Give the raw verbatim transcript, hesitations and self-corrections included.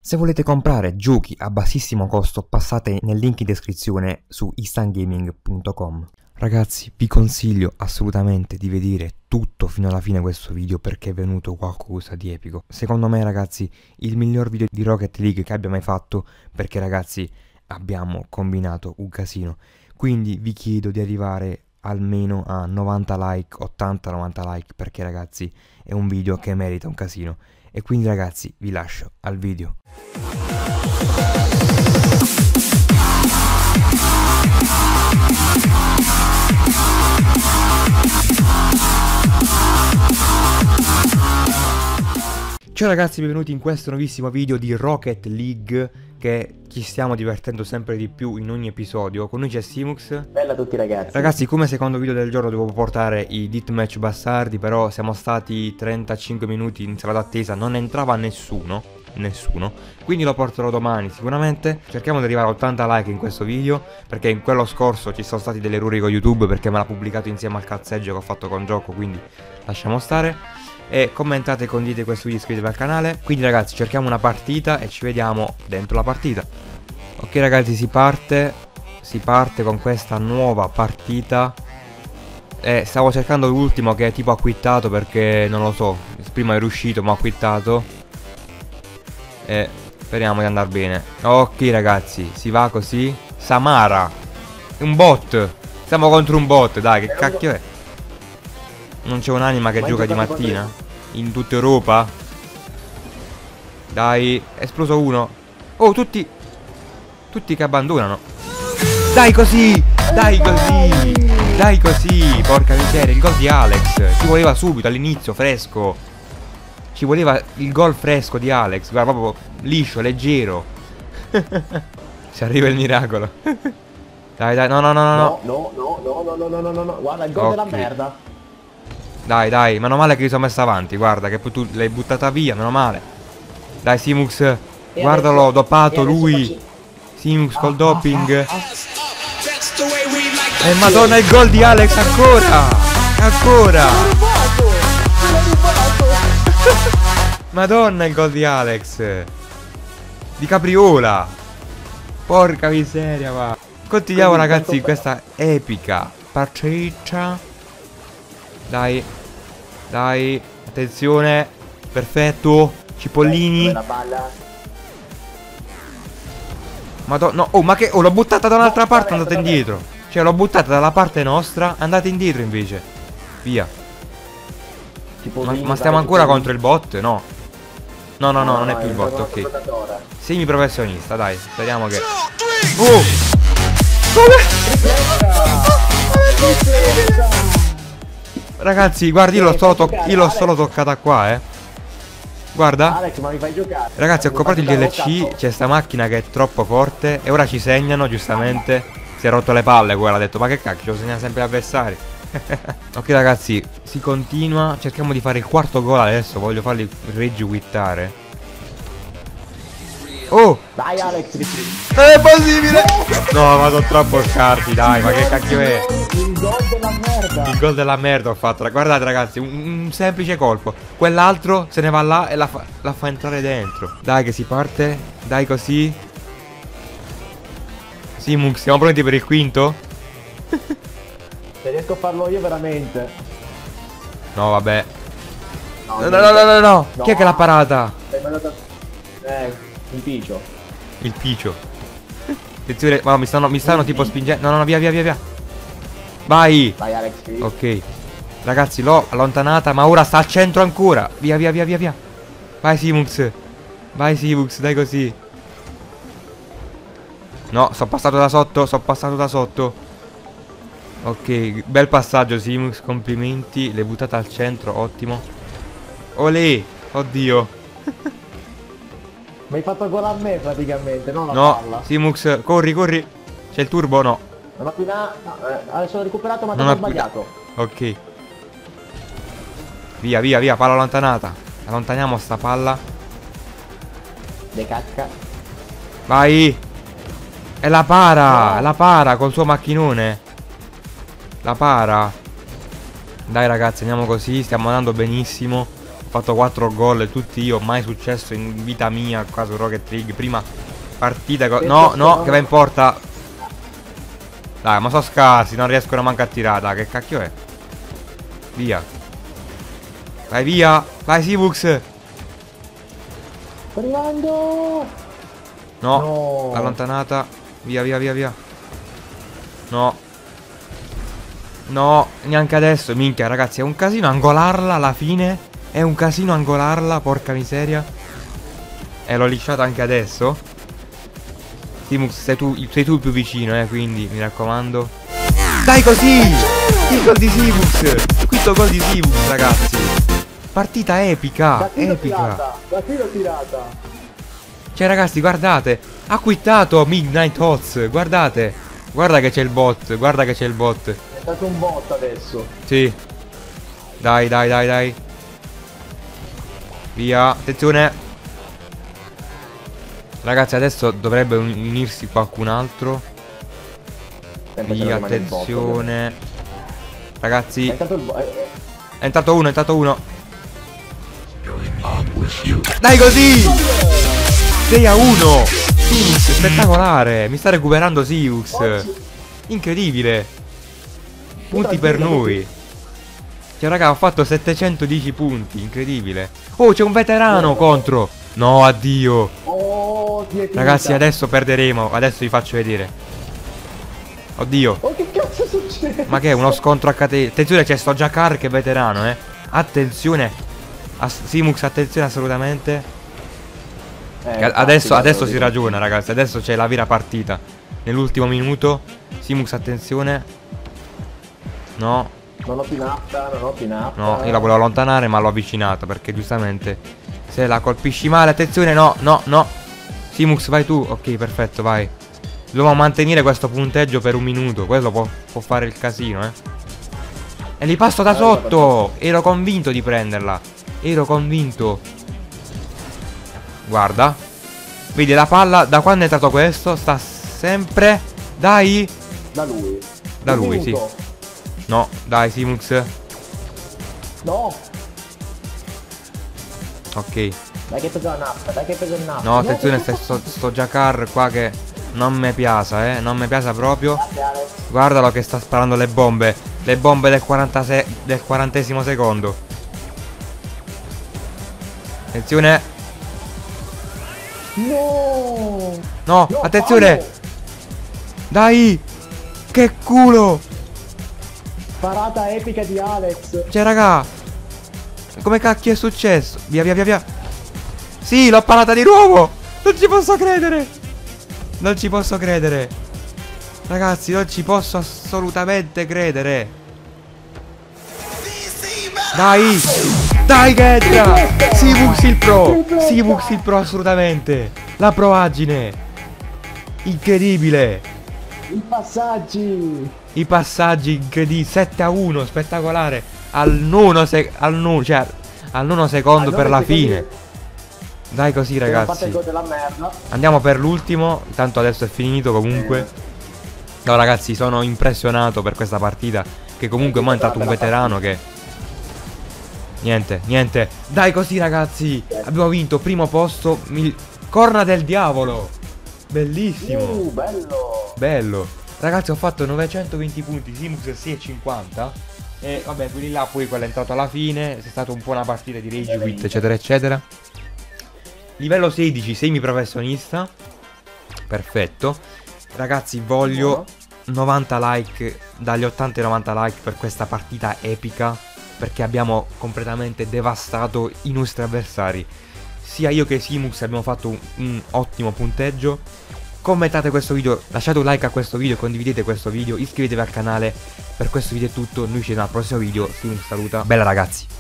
Se volete comprare giochi a bassissimo costo, passate nel link in descrizione su istangaming punto com. Ragazzi, vi consiglio assolutamente di vedere tutto fino alla fine questo video perché è venuto qualcosa di epico. Secondo me, ragazzi, il miglior video di Rocket League che abbia mai fatto, perché ragazzi abbiamo combinato un casino. Quindi vi chiedo di arrivare almeno a novanta like, ottanta novanta like, perché ragazzi è un video che merita un casino. E quindi ragazzi vi lascio al video. Ciao ragazzi, benvenuti in questo nuovissimo video di Rocket League, che ci stiamo divertendo sempre di più in ogni episodio. Con noi c'è Simux. Bella a tutti ragazzi. Ragazzi, come secondo video del giorno dovevo portare i Deathmatch Bastardi, però siamo stati trentacinque minuti in sala d'attesa, non entrava nessuno, nessuno. Quindi lo porterò domani sicuramente. Cerchiamo di arrivare a ottanta like in questo video, perché in quello scorso ci sono stati degli errori con YouTube, perché me l'ha pubblicato insieme al cazzeggio che ho fatto con gioco, quindi lasciamo stare. E commentate, condividete questo video, iscrivetevi al canale. Quindi ragazzi cerchiamo una partita e ci vediamo dentro la partita. Ok ragazzi, si parte Si parte con questa nuova partita. E stavo cercando l'ultimo che è tipo ha quittato, perché non lo so, prima ero uscito ma ho quittato. E speriamo di andare bene. Ok ragazzi, si va così. Samara, un bot. Siamo contro un bot, dai, che cacchio è? Non c'è un'anima che gioca di mattina? In tutta Europa? Dai, è esploso uno. Oh, tutti Tutti che abbandonano. Dai così, dai così, dai così, porca miseria, il gol di Alex. Ci voleva subito, all'inizio, fresco. Ci voleva il gol fresco di Alex. Guarda, proprio liscio, leggero. Ci arriva il miracolo. Dai, dai, no, no, no, no. No, no, no, no, no, no, no, no, no. Guarda il gol okay. della merda. Dai, dai, meno male che mi sono messo avanti. Guarda che tu l'hai buttata via, meno male. Dai Simux, e guardalo, adesso, dopato lui faccio... Simux ah, col doping ah, ah, ah. E madonna il gol di Alex ancora. Ancora madonna il gol di Alex di Capriola. Porca miseria, va. Continuiamo quindi, ragazzi questa epica partita. Dai, dai, attenzione, perfetto, Cipollini. Madonna, no, oh ma che, oh l'ho buttata da un'altra parte, è andata indietro. Cioè l'ho buttata dalla parte nostra, andate indietro invece. Via. Ma, ma stiamo ancora contro il bot? No. No, no, no, non è più il bot, ok. Semi professionista, dai, speriamo che... Oh! Ragazzi, guardi, io l'ho solo, to solo toccata qua, eh. Guarda. Alex, ma mi fai giocare? Ragazzi, ho comprato il D L C. C'è sta macchina che è troppo forte. E ora ci segnano, giustamente. Si è rotto le palle quella, ha detto, ma che cacchio, ci segnano sempre gli avversari. Ok ragazzi, si continua. Cerchiamo di fare il quarto gol adesso. Voglio farli reggi quittare. Oh! Dai Alex, è possibile! No, ma sono troppo scarti, dai, ma che cacchio è? Il gol della merda. Il gol della merda ho fatto. Guardate ragazzi, un, un semplice colpo. Quell'altro se ne va là e la fa, la fa entrare dentro. Dai che si parte. Dai così. Simux, siamo pronti per il quinto? Se riesco a farlo io veramente. No vabbè. No no no no, no, no, no. no. Chi è che l'ha parata? Eh, il Picio. Il Picio. Attenzione, ma mi stanno, mi stanno tipo spingendo. No no no, via via via via. Vai. Vai Alex. Ok. Ragazzi, l'ho allontanata, ma ora sta al centro ancora. Via via via via via. Vai Simux. Vai Simux, dai così. No, sono passato da sotto, sono passato da sotto. Ok, bel passaggio Simux, complimenti. L'hai buttata al centro, ottimo. Olè, oddio. Mi hai fatto gol a me praticamente, non la no, palla. Simux, corri, corri. C'è il turbo, no. Non ho più na... no, eh, adesso l'ho recuperato ma non ho sbagliato. Ok. Via, via, via, palla allontanata. Allontaniamo sta palla. De cacca. Vai. È la para, no. La para col suo macchinone. La para. Dai ragazzi, andiamo così, stiamo andando benissimo. Ho fatto quattro gol, tutti io, mai successo in vita mia qua su Rocket League. Prima partita, no, no, che va in porta. Dai, ma sono scarsi, non riescono manco a tirare. Che cacchio è? Via. Vai via. Vai Sivux. Sto arrivando. No, No. allontanata. Via, via, via, via. No. No, neanche adesso. Minchia, ragazzi, è un casino angolarla alla fine. È un casino angolarla, porca miseria. E l'ho lisciata anche adesso. Timux, sei tu, sei tu il più vicino, eh, quindi mi raccomando. Dai così! Il gol di Sivux! Quinto gol di Sivux, ragazzi. Partita epica, Da qui l'ho epica. tirata. Da qui l'ho tirata. Cioè ragazzi, guardate, ha quittato Midnight Hots, guardate. Guarda che c'è il bot, guarda che c'è il bot. È stato un bot adesso. Sì. Dai, dai, dai, dai. Via, attenzione. Ragazzi, adesso dovrebbe unirsi qualcun altro. Sempre se Via, non rimane il bot, attenzione. Ragazzi, È entrato il bot. eh, è entrato uno, è entrato uno. Dai così! sei a uno. Siux, spettacolare. Mi sta recuperando Siux. Incredibile. Punti per noi. Cioè raga, ho fatto settecentodieci punti. Incredibile. Oh, c'è un veterano contro. No, addio. Oh, ti è finita. Ragazzi, adesso perderemo. Adesso vi faccio vedere. Oddio. Oh, che cazzo succede? Ma che è uno scontro a catena? Attenzione, c'è sto Jakar che è veterano, eh. Attenzione. As Simux, attenzione assolutamente. Eh, Che adesso, infatti, adesso lo si dico. ragiona, ragazzi. Adesso c'è la vera partita. Nell'ultimo minuto. Simux, attenzione. No, Non ho pinata, non ho pinata. no, io la volevo allontanare ma l'ho avvicinata. Perché giustamente se la colpisci male, attenzione, no, no, no. Simux, vai tu. Ok, perfetto, vai. Dobbiamo mantenere questo punteggio per un minuto. Quello può, può fare il casino, eh. E li passo da sotto. Ero convinto di prenderla. Ero convinto. Guarda. Vedi la palla. Da quando è entrato questo sta sempre. Dai. Da lui. Da Un lui, sì. minuto. No, dai Simux. No. Ok. Dai che pesa la nappa, dai che pesa il nappa. No, attenzione, sto, sto, sto Jakar qua che non mi piace, eh. Non mi piace proprio. Guardalo che sta sparando le bombe. Le bombe del, quarantasei, del quarantesimo secondo. Attenzione. No. No, No, attenzione. fallo. Dai. Che culo. Parata epica di Alex. Cioè, raga. Come cacchio è successo? Via, via, via, via. Sì, l'ho parata di nuovo. Non ci posso credere. Non ci posso credere. Ragazzi, non ci posso assolutamente credere. Dai. Dai, Gedra. Sivux il pro. Sivux il pro, assolutamente. La proagine. Incredibile. I passaggi. I passaggi incredibili. sette a uno, spettacolare. Al nono, se al nono, cioè, al nono secondo Al per nove la secondi. fine. Dai così, Parte ragazzi. il gol della merda. Andiamo per l'ultimo. Tanto adesso è finito comunque. No, ragazzi, sono impressionato per questa partita. Che comunque mo è entrato un veterano che... Niente, niente. Dai così, ragazzi. Abbiamo vinto primo posto. Mil... Corna del diavolo. Bellissimo. Uh, bello. Bello. Ragazzi, ho fatto novecentoventi punti. Simux sei e cinquanta. E vabbè, quelli là poi quello è entrato alla fine. È stata un po' una partita di rage quit, eccetera eccetera. Livello sedici, semi professionista. Perfetto. Ragazzi, voglio novanta like. Dagli ottanta ai novanta like per questa partita epica. Perché abbiamo completamente devastato i nostri avversari. Sia io che Simux abbiamo fatto un, un ottimo punteggio. Commentate questo video, lasciate un like a questo video, condividete questo video, iscrivetevi al canale. Per questo video è tutto, noi ci vediamo al prossimo video. Simux saluta. Bella ragazzi.